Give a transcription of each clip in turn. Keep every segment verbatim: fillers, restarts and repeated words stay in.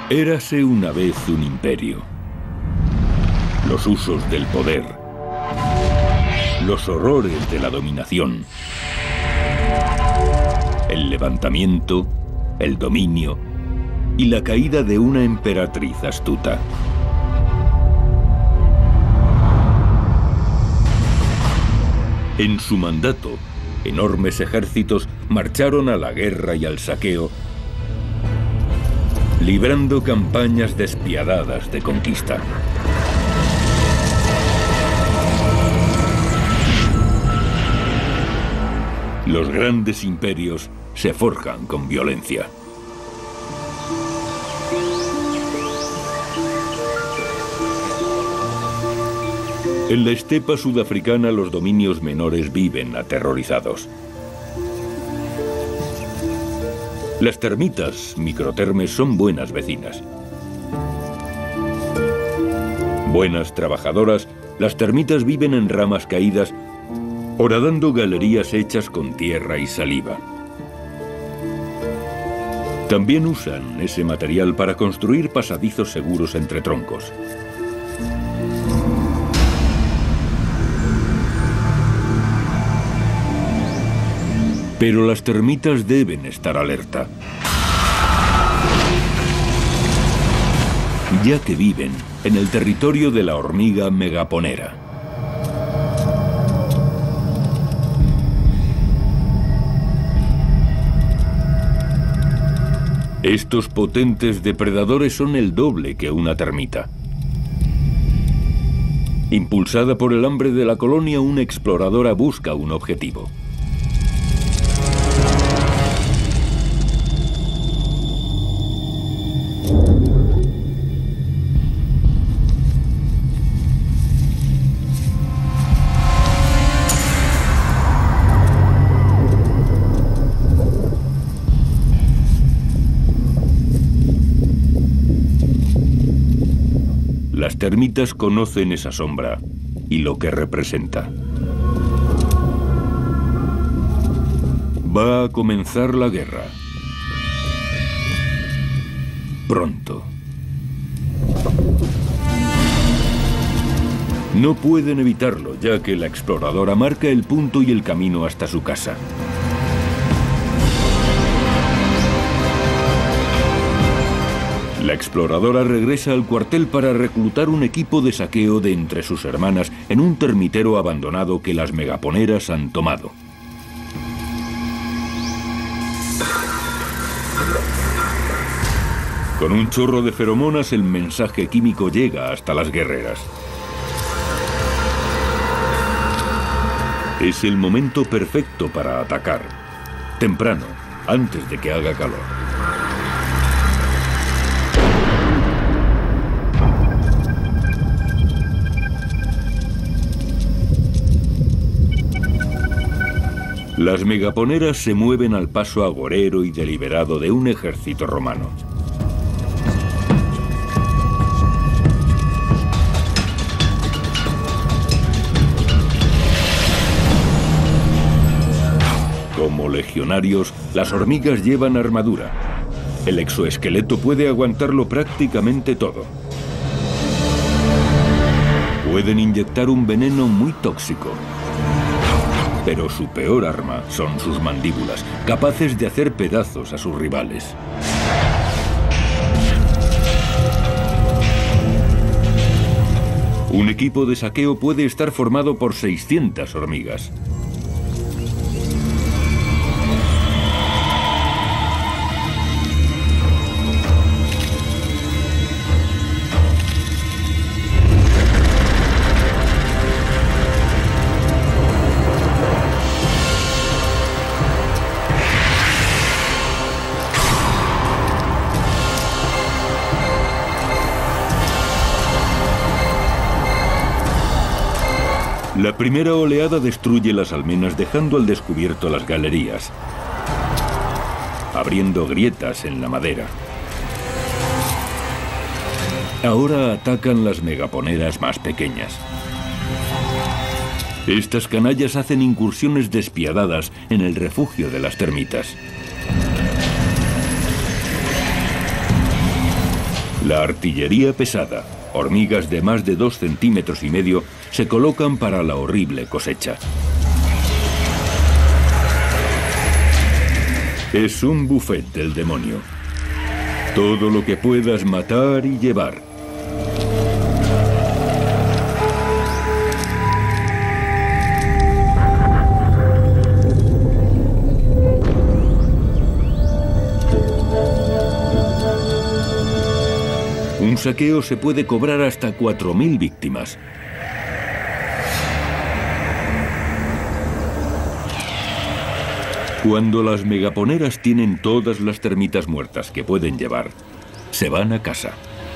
Érase una vez un imperio. Los usos del poder, los horrores de la dominación, el levantamiento, el dominio y la caída de una emperatriz astuta. En su mandato, enormes ejércitos marcharon a la guerra y al saqueo, librando campañas despiadadas de conquista. Los grandes imperios se forjan con violencia. En la estepa sudafricana los dominios menores viven aterrorizados. Las termitas microtermes son buenas vecinas. Buenas trabajadoras, las termitas viven en ramas caídas, horadando galerías hechas con tierra y saliva. También usan ese material para construir pasadizos seguros entre troncos. Pero las termitas deben estar alerta, ya que viven en el territorio de la hormiga megaponera. Estos potentes depredadores son el doble que una termita. Impulsada por el hambre de la colonia, una exploradora busca un objetivo. Las termitas conocen esa sombra y lo que representa. Va a comenzar la guerra. Pronto. No pueden evitarlo, ya que la exploradora marca el punto y el camino hasta su casa. La exploradora regresa al cuartel para reclutar un equipo de saqueo de entre sus hermanas en un termitero abandonado que las megaponeras han tomado. Con un chorro de feromonas, el mensaje químico llega hasta las guerreras. Es el momento perfecto para atacar. Temprano, antes de que haga calor. Las megaponeras se mueven al paso agorero y deliberado de un ejército romano. Como legionarios, las hormigas llevan armadura. El exoesqueleto puede aguantarlo prácticamente todo. Pueden inyectar un veneno muy tóxico. Pero su peor arma son sus mandíbulas, capaces de hacer pedazos a sus rivales. Un equipo de saqueo puede estar formado por seiscientas hormigas. La primera oleada destruye las almenas dejando al descubierto las galerías, abriendo grietas en la madera. Ahora atacan las megaponeras más pequeñas. Estas canallas hacen incursiones despiadadas en el refugio de las termitas. La artillería pesada, hormigas de más de dos centímetros y medio, se colocan para la horrible cosecha. Es un buffet del demonio. Todo lo que puedas matar y llevar. Un saqueo se puede cobrar hasta cuatro mil víctimas. Cuando las megaponeras tienen todas las termitas muertas que pueden llevar, se van a casa.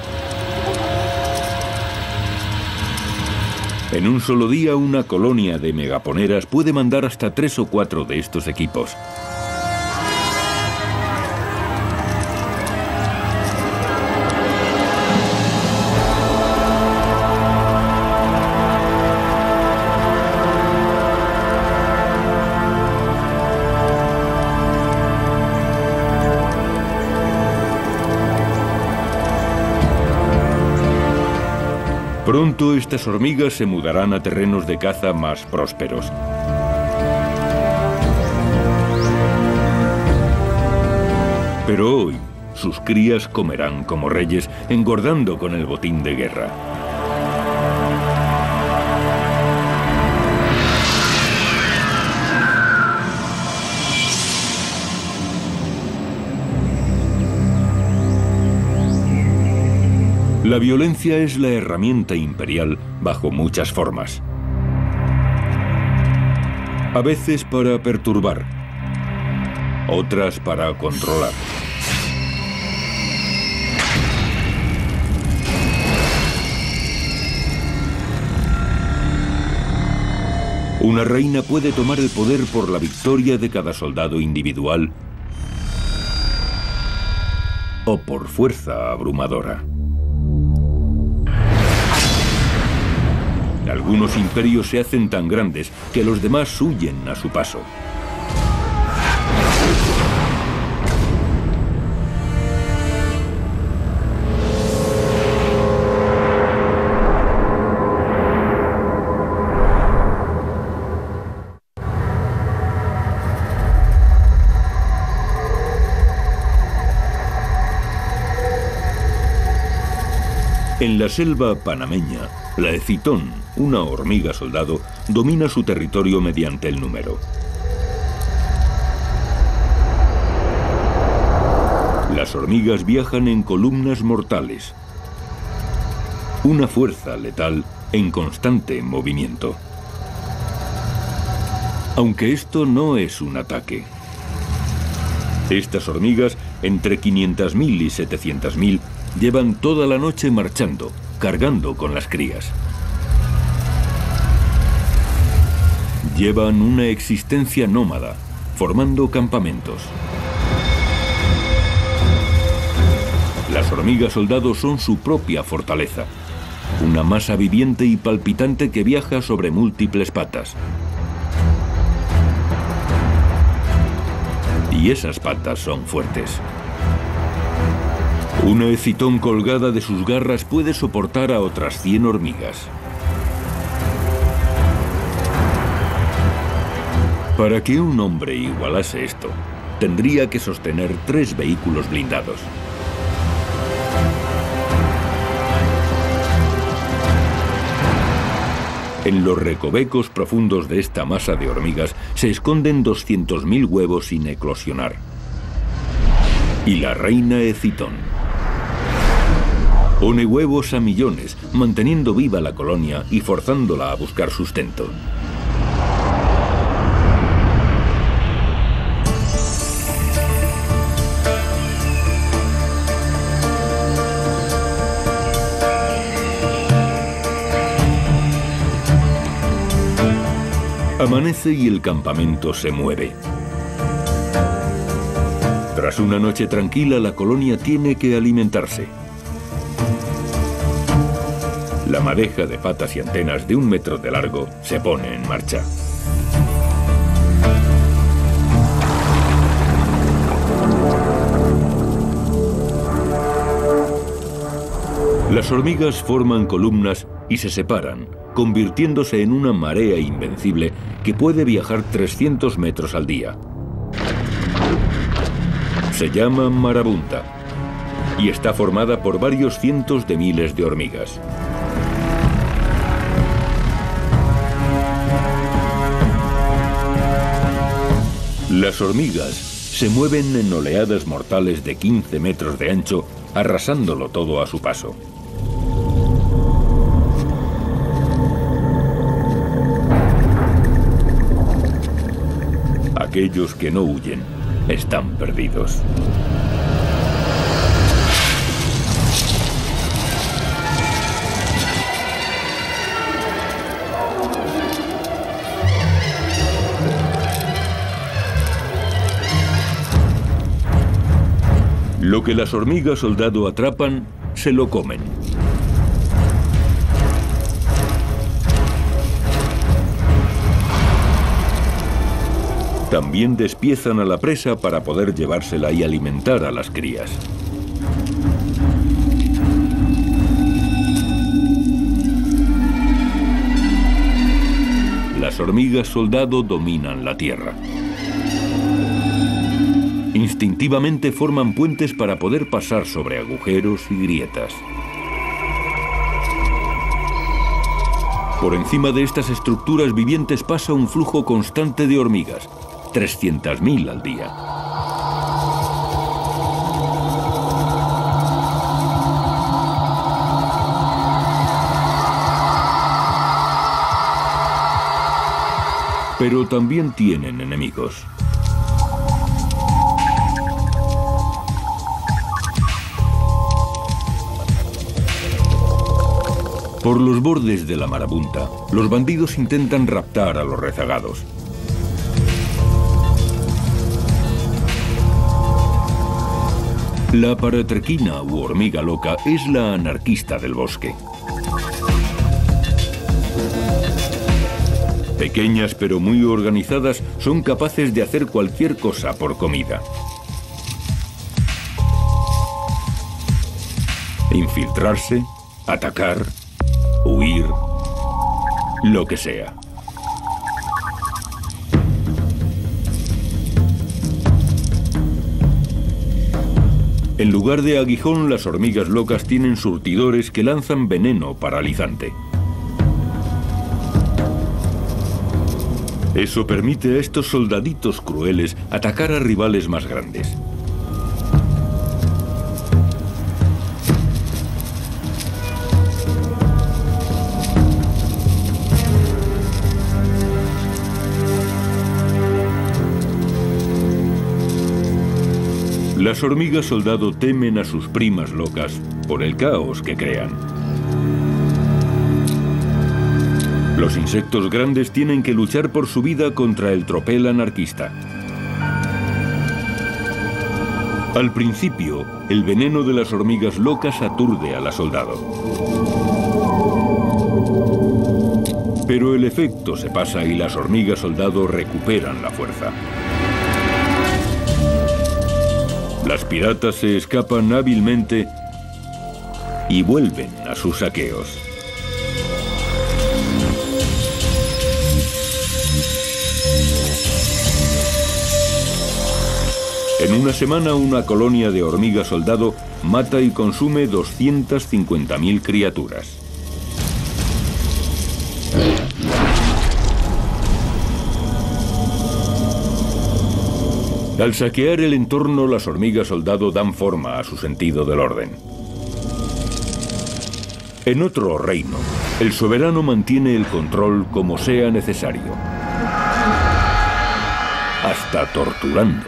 En un solo día, una colonia de megaponeras puede mandar hasta tres o cuatro de estos equipos. Pronto estas hormigas se mudarán a terrenos de caza más prósperos. Pero hoy, sus crías comerán como reyes, engordando con el botín de guerra. La violencia es la herramienta imperial bajo muchas formas. A veces para perturbar, otras para controlar. Una reina puede tomar el poder por la victoria de cada soldado individual o por fuerza abrumadora. Algunos imperios se hacen tan grandes que los demás huyen a su paso. En la selva panameña, la Ecitón, una hormiga soldado, domina su territorio mediante el número. Las hormigas viajan en columnas mortales. Una fuerza letal en constante movimiento. Aunque esto no es un ataque. Estas hormigas, entre quinientas mil y setecientas mil, llevan toda la noche marchando, cargando con las crías. Llevan una existencia nómada, formando campamentos. Las hormigas soldados son su propia fortaleza, una masa viviente y palpitante que viaja sobre múltiples patas. Y esas patas son fuertes. Una Ecitón colgada de sus garras puede soportar a otras cien hormigas. Para que un hombre igualase esto, tendría que sostener tres vehículos blindados. En los recovecos profundos de esta masa de hormigas se esconden doscientos mil huevos sin eclosionar. Y la reina Ecitón pone huevos a millones, manteniendo viva la colonia y forzándola a buscar sustento. Amanece y el campamento se mueve. Tras una noche tranquila, la colonia tiene que alimentarse. La madeja de patas y antenas de un metro de largo se pone en marcha. Las hormigas forman columnas y se separan, convirtiéndose en una marea invencible que puede viajar trescientos metros al día. Se llama marabunta y está formada por varios cientos de miles de hormigas. Las hormigas se mueven en oleadas mortales de quince metros de ancho, arrasándolo todo a su paso. Aquellos que no huyen están perdidos. Lo que las hormigas soldado atrapan, se lo comen. También despiezan a la presa para poder llevársela y alimentar a las crías. Las hormigas soldado dominan la tierra. Instintivamente forman puentes para poder pasar sobre agujeros y grietas. Por encima de estas estructuras vivientes pasa un flujo constante de hormigas, trescientas mil al día. Pero también tienen enemigos. Por los bordes de la marabunta, los bandidos intentan raptar a los rezagados. La paratraquina u hormiga loca es la anarquista del bosque. Pequeñas pero muy organizadas, son capaces de hacer cualquier cosa por comida. Infiltrarse, atacar, huir, lo que sea. En lugar de aguijón, las hormigas locas tienen surtidores que lanzan veneno paralizante. Eso permite a estos soldaditos crueles atacar a rivales más grandes. Las hormigas soldado temen a sus primas locas por el caos que crean. Los insectos grandes tienen que luchar por su vida contra el tropel anarquista. Al principio, el veneno de las hormigas locas aturde a la soldado. Pero el efecto se pasa y las hormigas soldado recuperan la fuerza. Las piratas se escapan hábilmente y vuelven a sus saqueos. En una semana, una colonia de hormigas soldado mata y consume doscientas cincuenta mil criaturas. Al saquear el entorno, las hormigas soldado dan forma a su sentido del orden. En otro reino, el soberano mantiene el control como sea necesario, hasta torturando.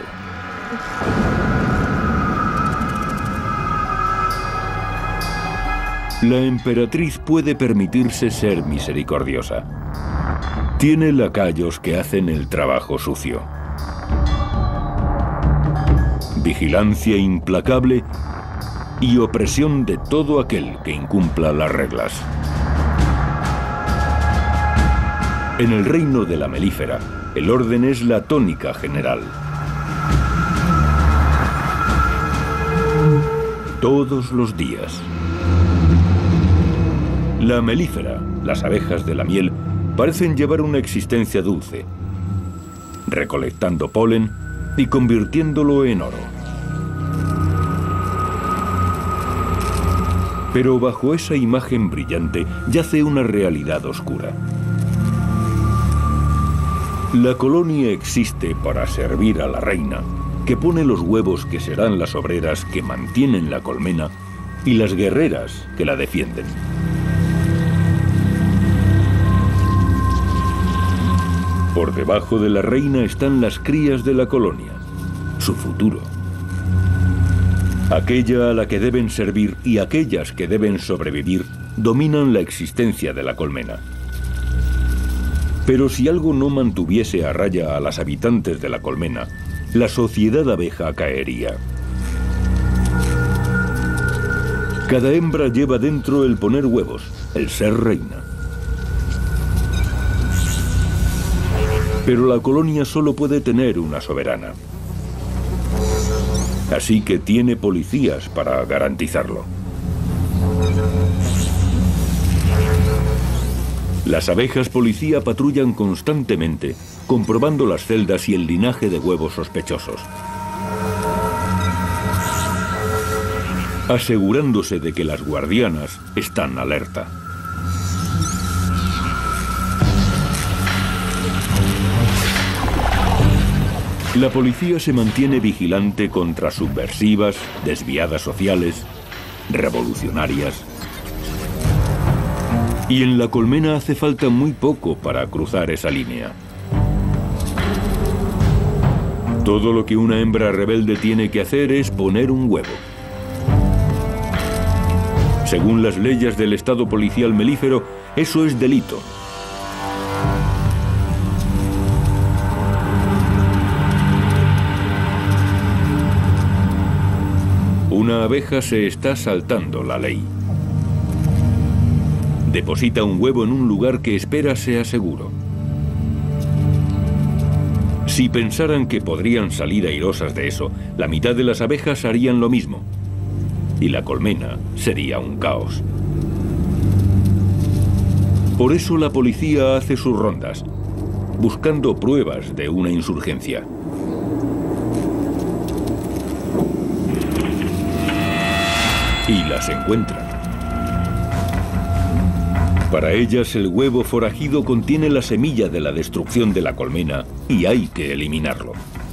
La emperatriz puede permitirse ser misericordiosa. Tiene lacayos que hacen el trabajo sucio. Vigilancia implacable y opresión de todo aquel que incumpla las reglas. En el reino de la melífera, el orden es la tónica general. Todos los días. La melífera, las abejas de la miel, parecen llevar una existencia dulce, recolectando polen y convirtiéndolo en oro. Pero bajo esa imagen brillante yace una realidad oscura. La colonia existe para servir a la reina, que pone los huevos que serán las obreras que mantienen la colmena y las guerreras que la defienden. Por debajo de la reina están las crías de la colonia, su futuro. Aquella a la que deben servir y aquellas que deben sobrevivir dominan la existencia de la colmena. Pero si algo no mantuviese a raya a las habitantes de la colmena, la sociedad abeja caería. Cada hembra lleva dentro el poner huevos, el ser reina. Pero la colonia solo puede tener una soberana. Así que tiene policías para garantizarlo. Las abejas policía patrullan constantemente, comprobando las celdas y el linaje de huevos sospechosos, asegurándose de que las guardianas están alerta. La policía se mantiene vigilante contra subversivas, desviadas sociales, revolucionarias. Y en la colmena hace falta muy poco para cruzar esa línea. Todo lo que una hembra rebelde tiene que hacer es poner un huevo. Según las leyes del Estado policial melífero, eso es delito. Una abeja se está saltando la ley. Deposita un huevo en un lugar que espera sea seguro. Si pensaran que podrían salir airosas de eso, la mitad de las abejas harían lo mismo. Y la colmena sería un caos. Por eso la policía hace sus rondas, buscando pruebas de una insurgencia. Y las encuentran. Para ellas, el huevo forajido contiene la semilla de la destrucción de la colmena y hay que eliminarlo.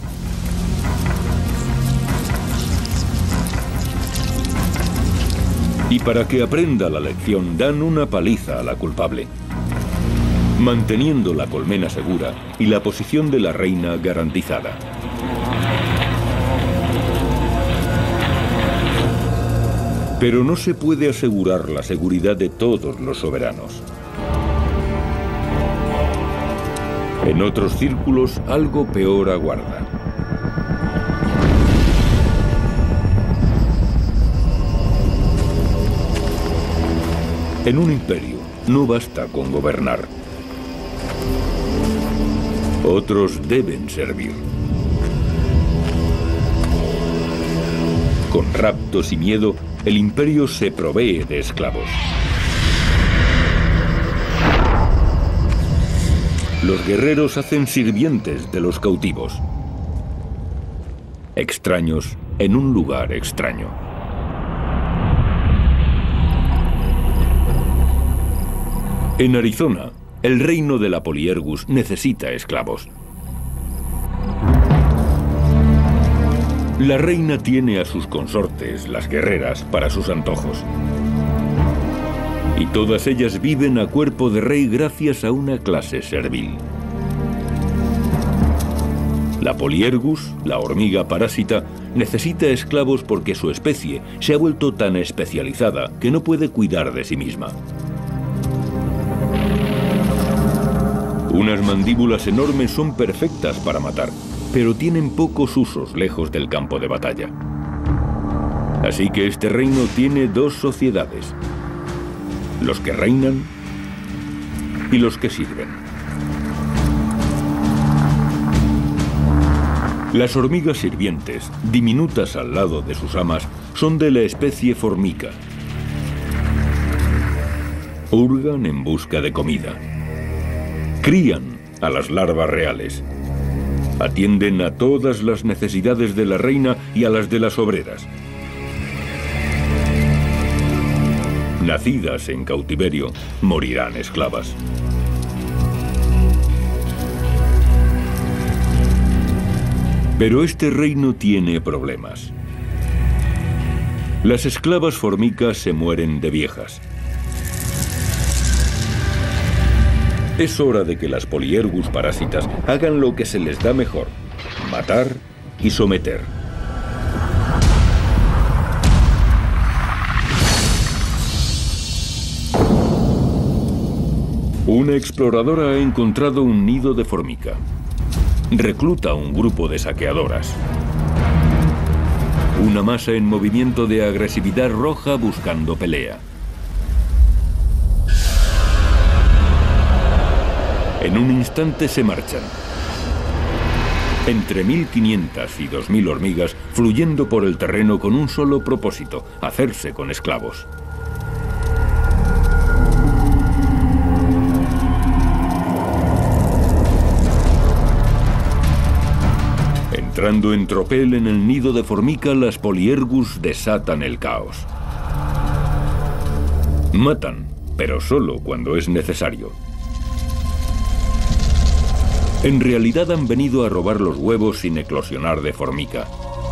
Y para que aprenda la lección, dan una paliza a la culpable, manteniendo la colmena segura y la posición de la reina garantizada. Pero no se puede asegurar la seguridad de todos los soberanos. En otros círculos, algo peor aguarda. En un imperio, no basta con gobernar. Otros deben servir. Con raptos y miedo, el imperio se provee de esclavos. Los guerreros hacen sirvientes de los cautivos. Extraños en un lugar extraño. En Arizona, el reino de la Poliergus necesita esclavos. La reina tiene a sus consortes, las guerreras, para sus antojos. Y todas ellas viven a cuerpo de rey gracias a una clase servil. La Poliergus, la hormiga parásita, necesita esclavos porque su especie se ha vuelto tan especializada que no puede cuidar de sí misma. Unas mandíbulas enormes son perfectas para matar, pero tienen pocos usos lejos del campo de batalla. Así que este reino tiene dos sociedades: los que reinan y los que sirven. Las hormigas sirvientes, diminutas al lado de sus amas, son de la especie Formica. Hurgan en busca de comida. Crían a las larvas reales. Atienden a todas las necesidades de la reina y a las de las obreras. Nacidas en cautiverio, morirán esclavas. Pero este reino tiene problemas. Las esclavas formicas se mueren de viejas. Es hora de que las Polyergus parásitas hagan lo que se les da mejor: matar y someter. Una exploradora ha encontrado un nido de formica. Recluta a un grupo de saqueadoras. Una masa en movimiento de agresividad roja buscando pelea. En un instante se marchan. Entre mil quinientas y dos mil hormigas fluyendo por el terreno con un solo propósito: hacerse con esclavos. Entrando en tropel en el nido de formica, las Polyergus desatan el caos. Matan, pero solo cuando es necesario. En realidad han venido a robar los huevos sin eclosionar de formica.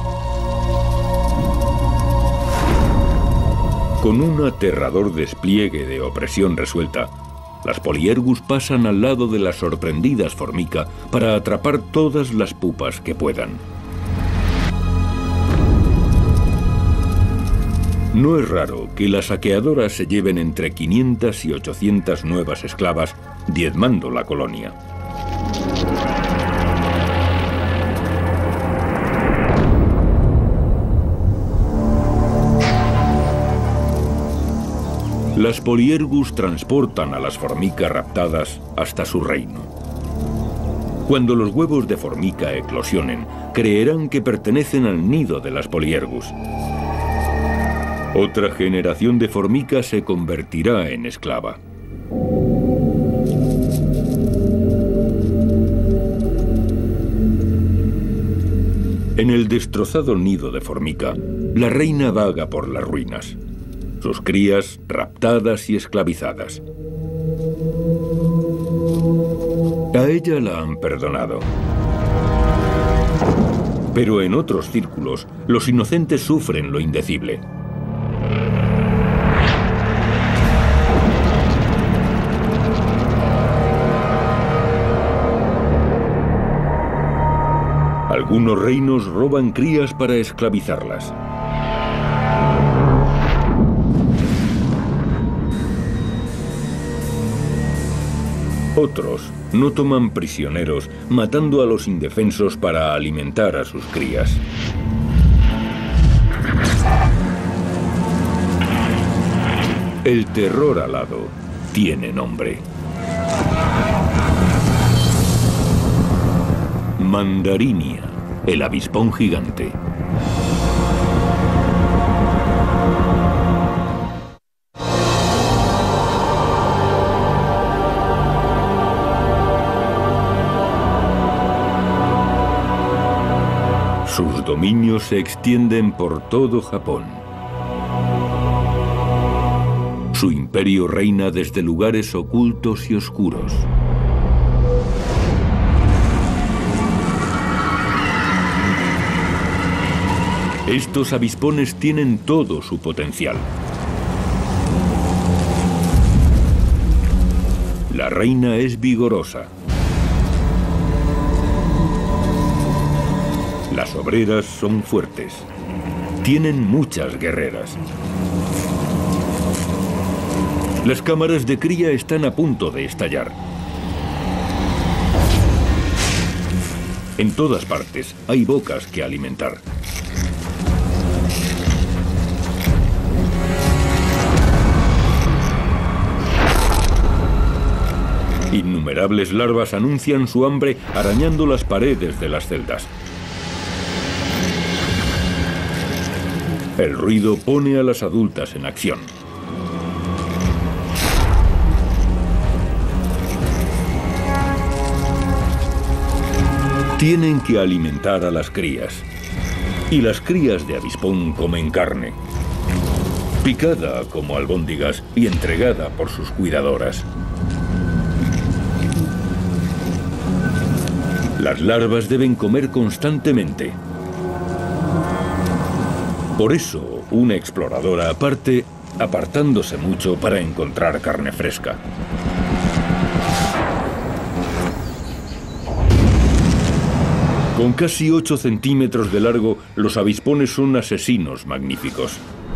Con un aterrador despliegue de opresión resuelta, las Polyergus pasan al lado de las sorprendidas formica para atrapar todas las pupas que puedan. No es raro que las saqueadoras se lleven entre quinientas y ochocientas nuevas esclavas, diezmando la colonia. Las Polyergus transportan a las formicas raptadas hasta su reino. Cuando los huevos de formica eclosionen, creerán que pertenecen al nido de las Polyergus. Otra generación de formica se convertirá en esclava. En el destrozado nido de formica, la reina vaga por las ruinas. Sus crías raptadas y esclavizadas. A ella la han perdonado. Pero en otros círculos, los inocentes sufren lo indecible. Algunos reinos roban crías para esclavizarlas. Otros no toman prisioneros, matando a los indefensos para alimentar a sus crías. El terror alado tiene nombre. Mandarinia, el avispón gigante. Sus dominios se extienden por todo Japón. Su imperio reina desde lugares ocultos y oscuros. Estos avispones tienen todo su potencial. La reina es vigorosa. Las obreras son fuertes. Tienen muchas guerreras. Las cámaras de cría están a punto de estallar. En todas partes hay bocas que alimentar. Innumerables larvas anuncian su hambre arañando las paredes de las celdas. El ruido pone a las adultas en acción. Tienen que alimentar a las crías. Y las crías de avispón comen carne, picada como albóndigas y entregada por sus cuidadoras. Las larvas deben comer constantemente. Por eso, una exploradora parte apartándose mucho para encontrar carne fresca. Con casi ocho centímetros de largo, los avispones son asesinos magníficos.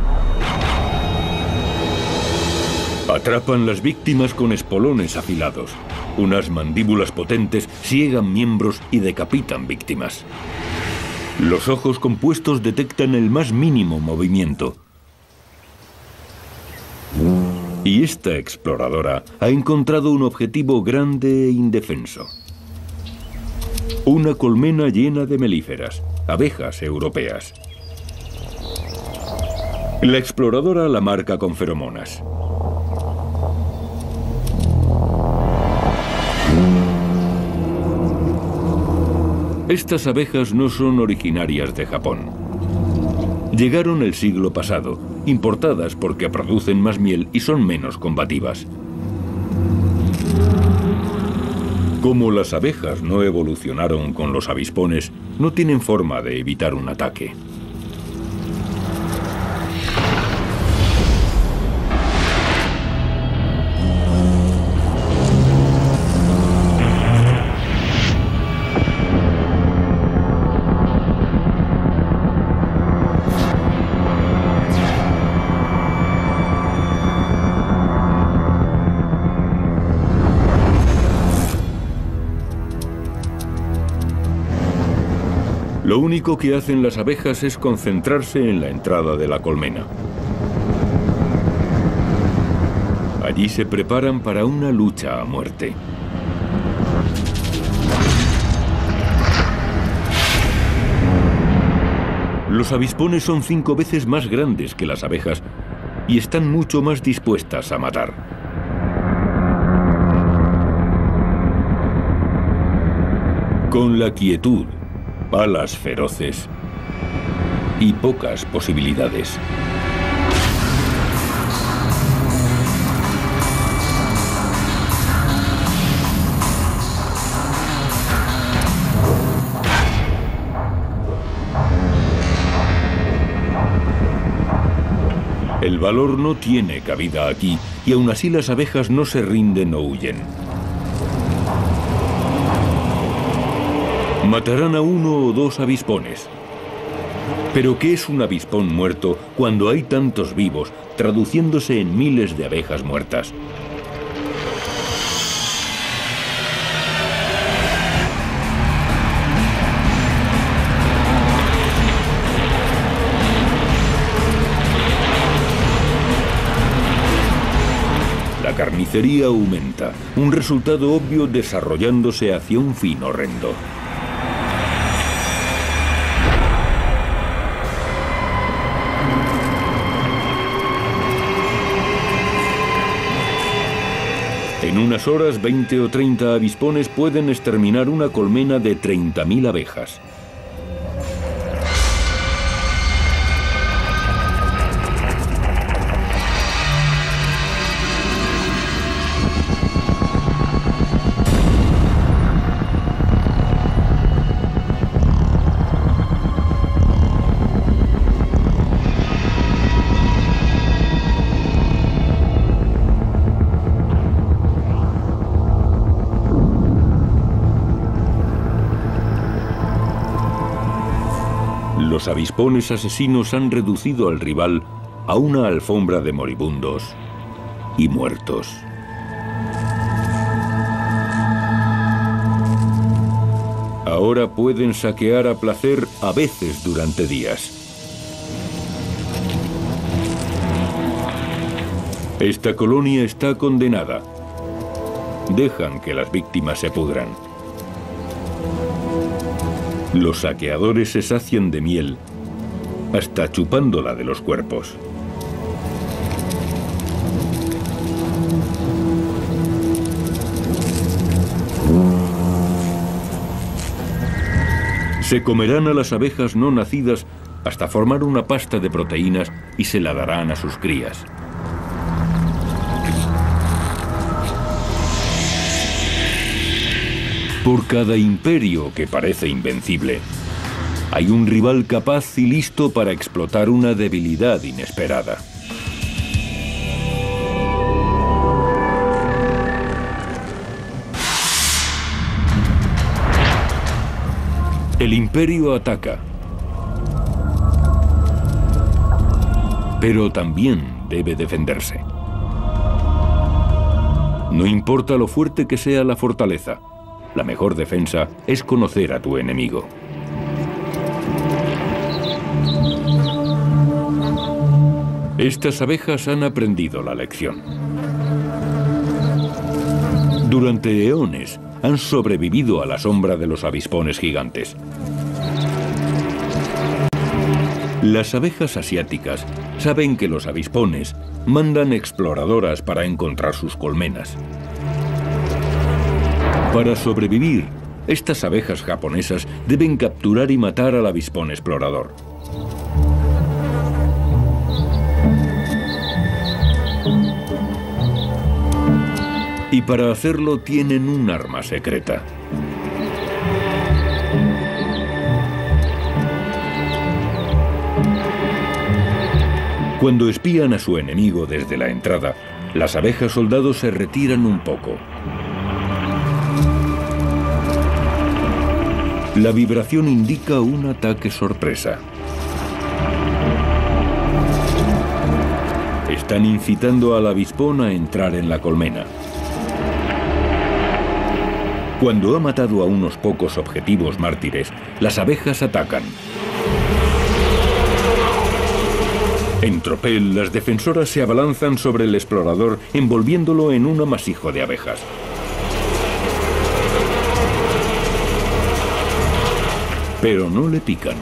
Atrapan las víctimas con espolones afilados. Unas mandíbulas potentes siegan miembros y decapitan víctimas. Los ojos compuestos detectan el más mínimo movimiento. Y esta exploradora ha encontrado un objetivo grande e indefenso. Una colmena llena de melíferas, abejas europeas. La exploradora la marca con feromonas. Estas abejas no son originarias de Japón. Llegaron el siglo pasado, importadas porque producen más miel y son menos combativas. Como las abejas no evolucionaron con los avispones, no tienen forma de evitar un ataque. Lo único que hacen las abejas es concentrarse en la entrada de la colmena. Allí se preparan para una lucha a muerte. Los avispones son cinco veces más grandes que las abejas y están mucho más dispuestas a matar. Con la quietud, alas feroces y pocas posibilidades. El valor no tiene cabida aquí y aún así las abejas no se rinden o huyen. Matarán a uno o dos avispones. Pero ¿qué es un avispón muerto cuando hay tantos vivos, traduciéndose en miles de abejas muertas? La carnicería aumenta, un resultado obvio desarrollándose hacia un fin horrendo. En unas horas, veinte o treinta avispones pueden exterminar una colmena de treinta mil abejas. Los avispones asesinos han reducido al rival a una alfombra de moribundos y muertos. Ahora pueden saquear a placer a veces durante días. Esta colonia está condenada. Dejan que las víctimas se pudran. Los saqueadores se sacian de miel, hasta chupándola de los cuerpos. Se comerán a las abejas no nacidas hasta formar una pasta de proteínas y se la darán a sus crías. Por cada imperio que parece invencible, hay un rival capaz y listo para explotar una debilidad inesperada. El imperio ataca, pero también debe defenderse. No importa lo fuerte que sea la fortaleza, la mejor defensa es conocer a tu enemigo. Estas abejas han aprendido la lección. Durante eones han sobrevivido a la sombra de los avispones gigantes. Las abejas asiáticas saben que los avispones mandan exploradoras para encontrar sus colmenas. Para sobrevivir, estas abejas japonesas deben capturar y matar al avispón explorador. Y para hacerlo tienen un arma secreta. Cuando espían a su enemigo desde la entrada, las abejas soldados se retiran un poco. La vibración indica un ataque sorpresa. Están incitando al avispón a entrar en la colmena. Cuando ha matado a unos pocos objetivos mártires, las abejas atacan. En tropel, las defensoras se abalanzan sobre el explorador, envolviéndolo en un amasijo de abejas. Pero no le pican.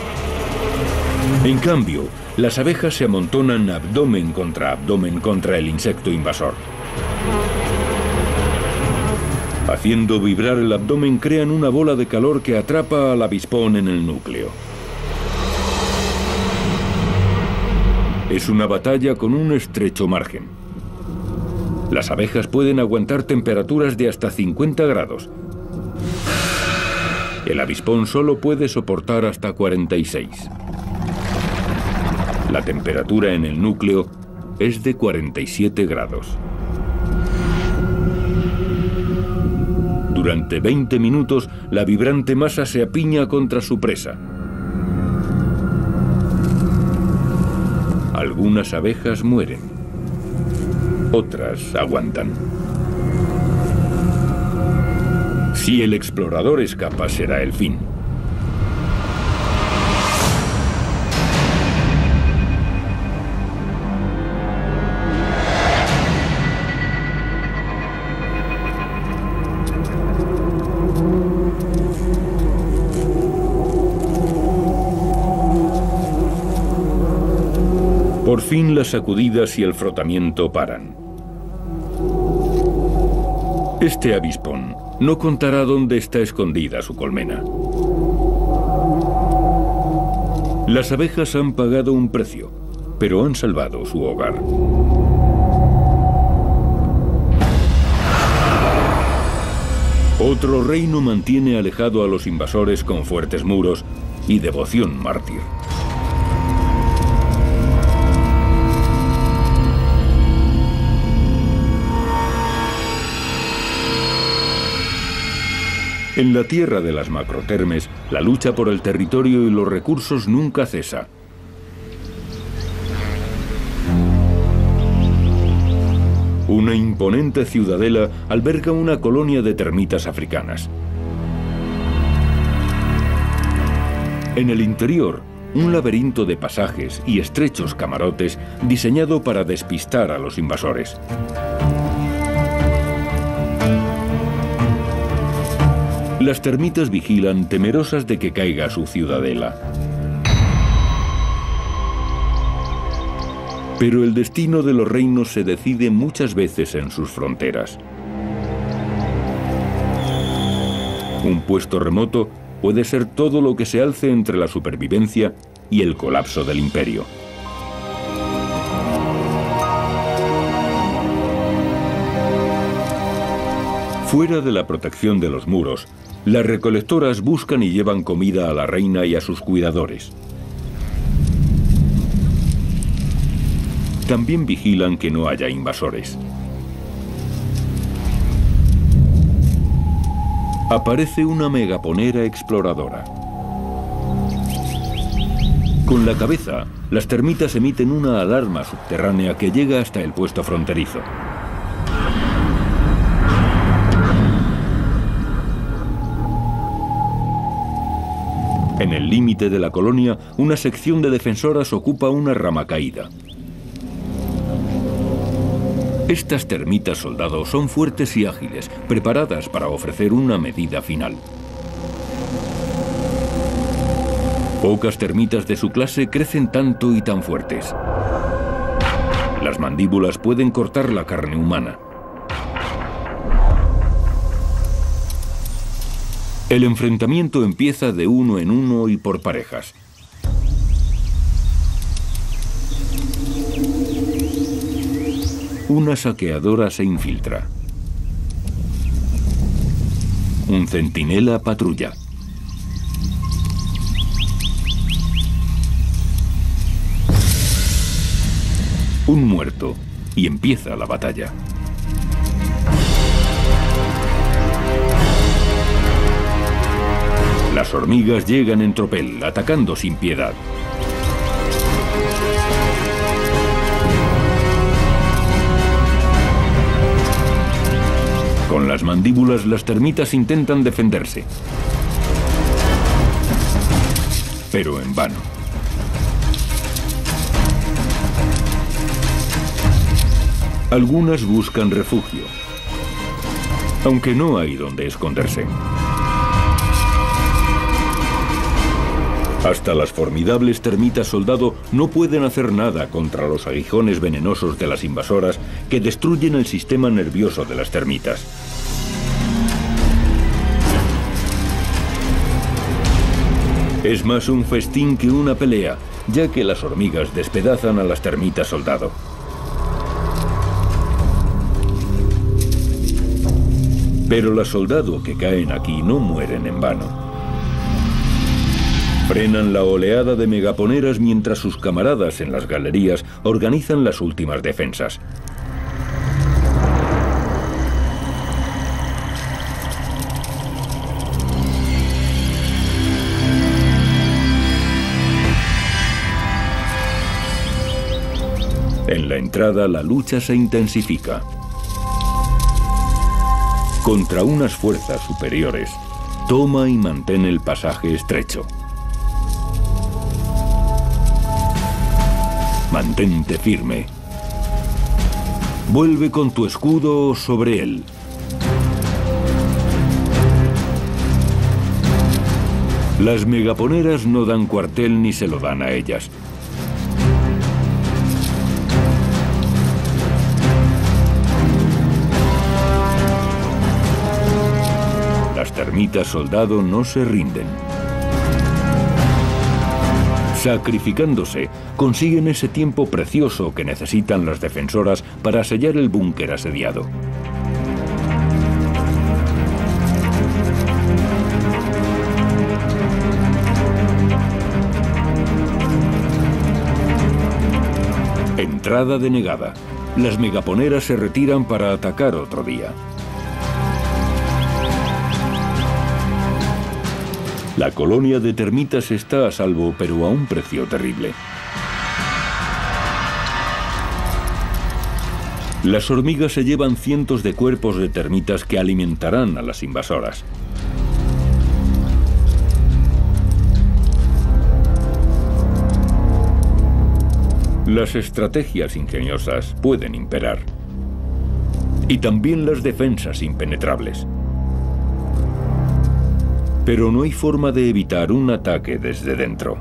En cambio, las abejas se amontonan abdomen contra abdomen contra el insecto invasor. Haciendo vibrar el abdomen, crean una bola de calor que atrapa al avispón en el núcleo. Es una batalla con un estrecho margen. Las abejas pueden aguantar temperaturas de hasta cincuenta grados. El avispón solo puede soportar hasta cuarenta y seis. La temperatura en el núcleo es de cuarenta y siete grados. Durante veinte minutos, la vibrante masa se apiña contra su presa. Algunas abejas mueren, otras aguantan. Si el explorador escapa, será el fin. Por fin las sacudidas y el frotamiento paran. Este avispón no contará dónde está escondida su colmena. Las abejas han pagado un precio, pero han salvado su hogar. Otro reino mantiene alejado a los invasores con fuertes muros y devoción mártir. En la tierra de las macrotermes, la lucha por el territorio y los recursos nunca cesa. Una imponente ciudadela alberga una colonia de termitas africanas. En el interior, un laberinto de pasajes y estrechos camarotes diseñado para despistar a los invasores. Las termitas vigilan, temerosas de que caiga su ciudadela. Pero el destino de los reinos se decide muchas veces en sus fronteras. Un puesto remoto puede ser todo lo que se alce entre la supervivencia y el colapso del imperio. Fuera de la protección de los muros, las recolectoras buscan y llevan comida a la reina y a sus cuidadores. También vigilan que no haya invasores. Aparece una megaponera exploradora. Con la cabeza, las termitas emiten una alarma subterránea que llega hasta el puesto fronterizo. En el límite de la colonia, una sección de defensoras ocupa una rama caída. Estas termitas soldado son fuertes y ágiles, preparadas para ofrecer una medida final. Pocas termitas de su clase crecen tanto y tan fuertes. Las mandíbulas pueden cortar la carne humana. El enfrentamiento empieza de uno en uno y por parejas. Una saqueadora se infiltra. Un centinela patrulla. Un muerto, y empieza la batalla. Las hormigas llegan en tropel, atacando sin piedad. Con las mandíbulas, las termitas intentan defenderse, pero en vano. Algunas buscan refugio, aunque no hay donde esconderse. Hasta las formidables termitas soldado no pueden hacer nada contra los aguijones venenosos de las invasoras que destruyen el sistema nervioso de las termitas. Es más un festín que una pelea, ya que las hormigas despedazan a las termitas soldado. Pero las soldado que caen aquí no mueren en vano. Frenan la oleada de megaponeras mientras sus camaradas en las galerías organizan las últimas defensas. En la entrada, la lucha se intensifica. Contra unas fuerzas superiores, toma y mantén el pasaje estrecho. Mantente firme. Vuelve con tu escudo sobre él. Las megaponeras no dan cuartel ni se lo dan a ellas. Las termitas soldado no se rinden. Sacrificándose, consiguen ese tiempo precioso que necesitan las defensoras para sellar el búnker asediado. Entrada denegada. Las megaponeras se retiran para atacar otro día. La colonia de termitas está a salvo, pero a un precio terrible. Las hormigas se llevan cientos de cuerpos de termitas que alimentarán a las invasoras. Las estrategias ingeniosas pueden imperar. Y también las defensas impenetrables. Pero no hay forma de evitar un ataque desde dentro.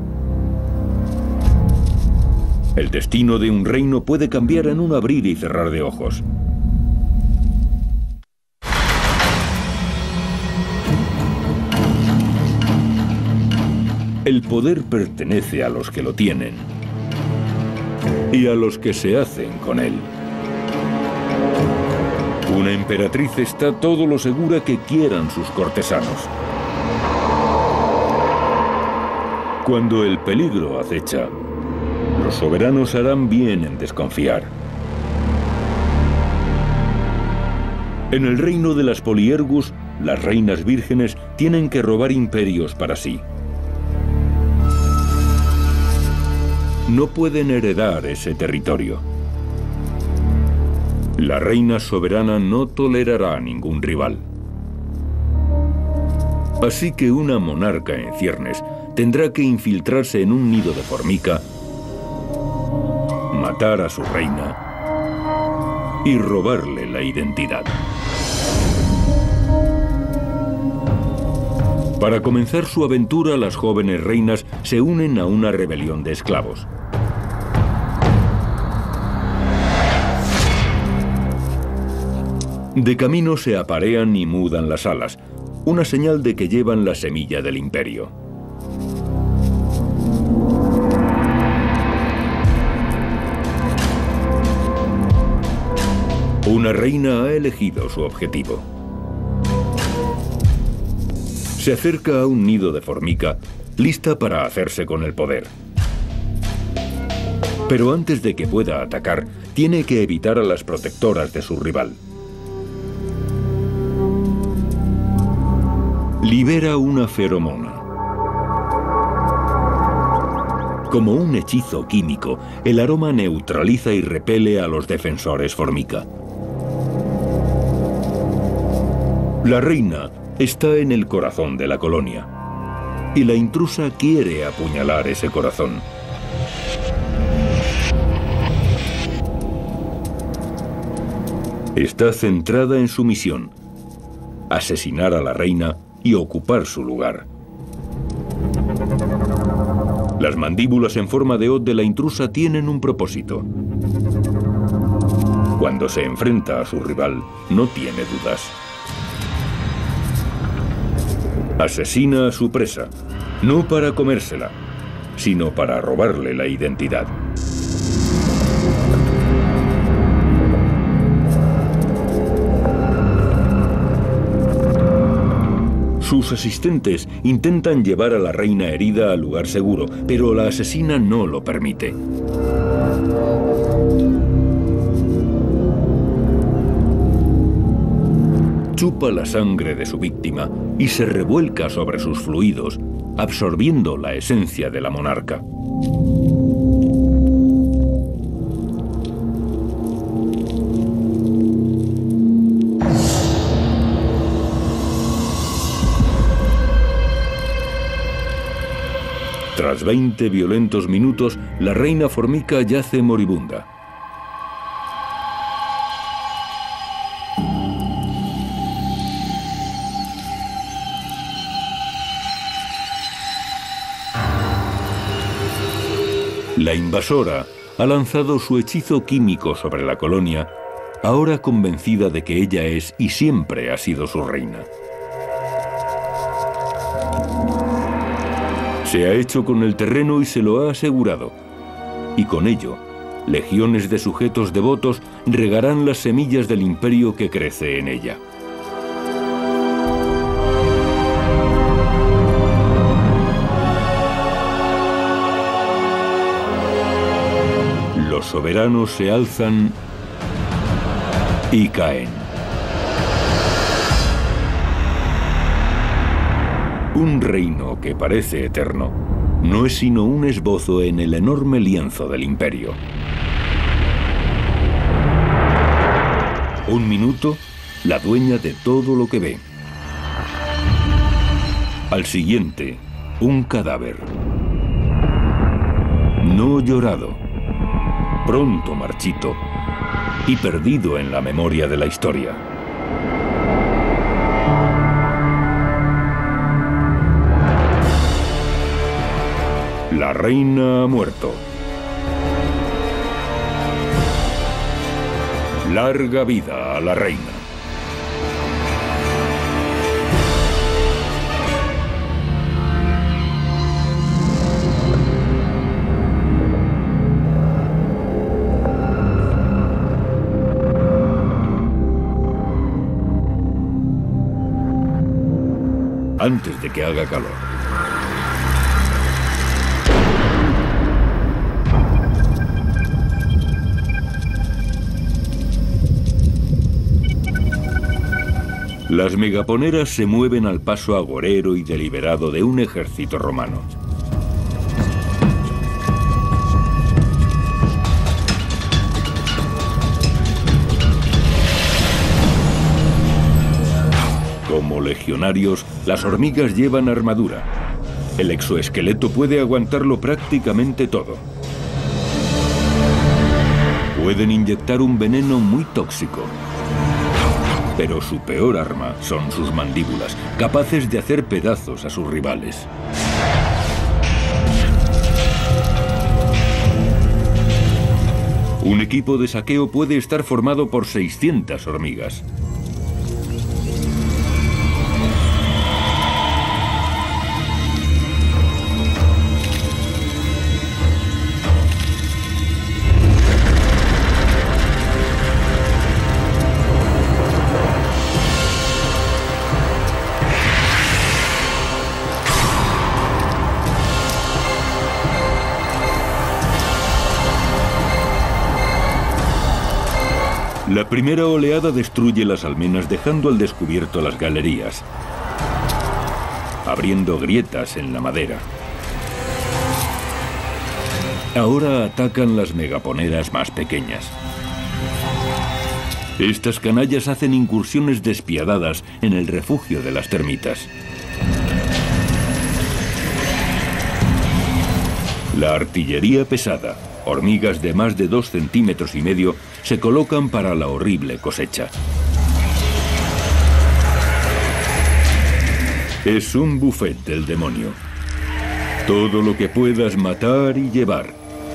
El destino de un reino puede cambiar en un abrir y cerrar de ojos. El poder pertenece a los que lo tienen y a los que se hacen con él. Una emperatriz está todo lo segura que quieran sus cortesanos. Cuando el peligro acecha, los soberanos harán bien en desconfiar. En el reino de las Poliergus, las reinas vírgenes tienen que robar imperios para sí. No pueden heredar ese territorio. La reina soberana no tolerará ningún rival. Así que una monarca en ciernes tendrá que infiltrarse en un nido de formica, matar a su reina y robarle la identidad. Para comenzar su aventura, las jóvenes reinas se unen a una rebelión de esclavos. De camino se aparean y mudan las alas, una señal de que llevan la semilla del imperio. Una reina ha elegido su objetivo. Se acerca a un nido de formica, lista para hacerse con el poder. Pero antes de que pueda atacar, tiene que evitar a las protectoras de su rival. Libera una feromona. Como un hechizo químico, el aroma neutraliza y repele a los defensores formica. La reina está en el corazón de la colonia, y la intrusa quiere apuñalar ese corazón. Está centrada en su misión: asesinar a la reina y ocupar su lugar. Las mandíbulas en forma de hoz de la intrusa tienen un propósito. Cuando se enfrenta a su rival, no tiene dudas. Asesina a su presa, no para comérsela, sino para robarle la identidad. Sus asistentes intentan llevar a la reina herida al lugar seguro, pero la asesina no lo permite. Chupa la sangre de su víctima y se revuelca sobre sus fluidos, absorbiendo la esencia de la monarca. Tras veinte violentos minutos, la reina formica yace moribunda. La invasora ha lanzado su hechizo químico sobre la colonia, ahora convencida de que ella es y siempre ha sido su reina. Se ha hecho con el terreno y se lo ha asegurado. Y con ello, legiones de sujetos devotos regarán las semillas del imperio que crece en ella. Los soberanos se alzan y caen. Un reino que parece eterno no es sino un esbozo en el enorme lienzo del imperio. Un minuto, la dueña de todo lo que ve. Al siguiente, un cadáver. No llorado, pronto marchito y perdido en la memoria de la historia. La reina ha muerto. Larga vida a la reina. antes de que haga calor. Las megaponeras se mueven al paso agorero y deliberado de un ejército romano. Como legionarios, las hormigas llevan armadura. El exoesqueleto puede aguantarlo prácticamente todo. Pueden inyectar un veneno muy tóxico. Pero su peor arma son sus mandíbulas, capaces de hacer pedazos a sus rivales. Un equipo de saqueo puede estar formado por seiscientas hormigas. La primera oleada destruye las almenas dejando al descubierto las galerías, abriendo grietas en la madera. Ahora atacan las megaponeras más pequeñas. Estas canallas hacen incursiones despiadadas en el refugio de las termitas. La artillería pesada, hormigas de más de dos centímetros y medio, se colocan para la horrible cosecha. Es un buffet del demonio. Todo lo que puedas matar y llevar.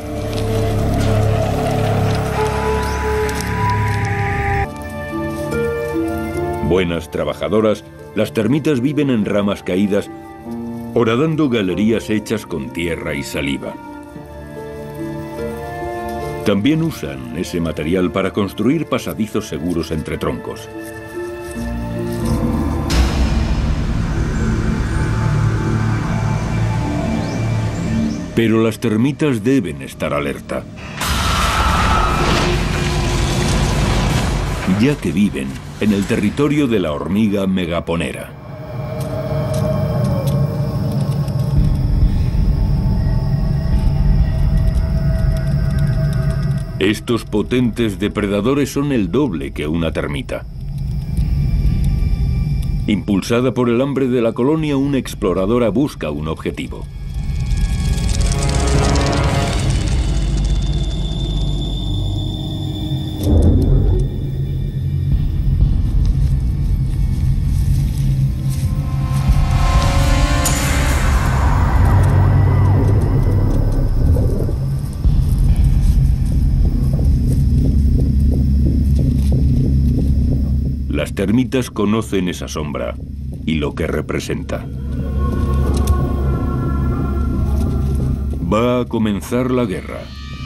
Buenas trabajadoras, las termitas viven en ramas caídas, horadando galerías hechas con tierra y saliva. También usan ese material para construir pasadizos seguros entre troncos. Pero las termitas deben estar alerta, ya que viven en el territorio de la hormiga megaponera. Estos potentes depredadores son el doble que una termita. Impulsada por el hambre de la colonia, una exploradora busca un objetivo. Las termitas conocen esa sombra y lo que representa. Va a comenzar la guerra.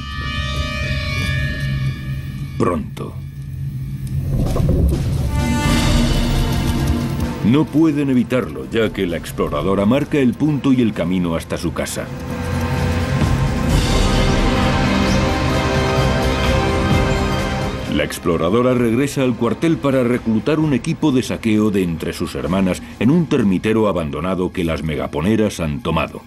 Pronto. No pueden evitarlo, ya que la exploradora marca el punto y el camino hasta su casa. La exploradora regresa al cuartel para reclutar un equipo de saqueo de entre sus hermanas en un termitero abandonado que las megaponeras han tomado.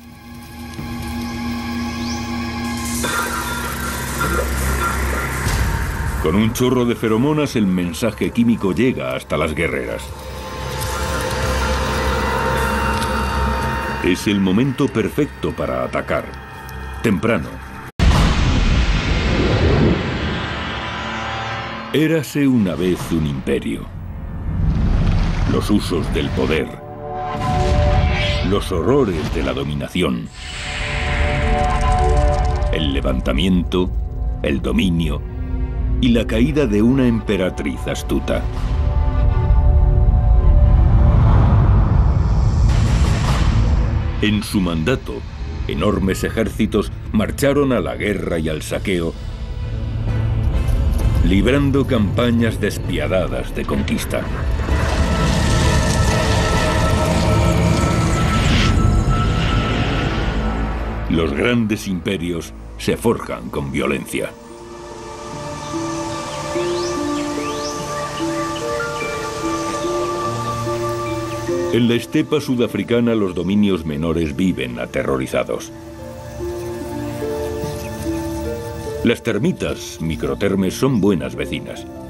Con un chorro de feromonas, el mensaje químico llega hasta las guerreras. Es el momento perfecto para atacar. Temprano. Érase una vez un imperio. Los usos del poder. Los horrores de la dominación. El levantamiento, el dominio y la caída de una emperatriz astuta. En su mandato, enormes ejércitos marcharon a la guerra y al saqueo, librando campañas despiadadas de conquista. Los grandes imperios se forjan con violencia. En la estepa sudafricana los dominios menores viven aterrorizados. Las termitas microtermes son buenas vecinas.